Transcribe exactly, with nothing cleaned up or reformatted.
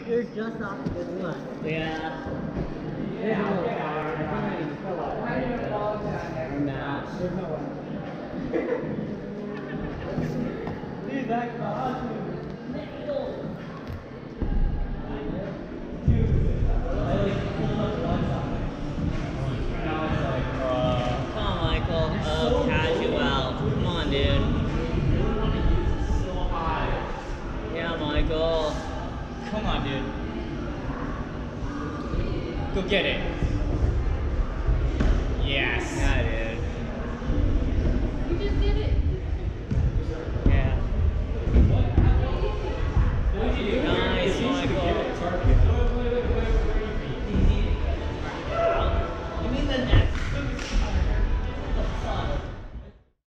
You're just off the good one. Yeah. There's a little car. I think I can fill up. Nah. There's no way. Dude, that car. Come on, Michael. Oh, casual. Come on, dude. Yeah, Michael. Come on, dude. Go get it.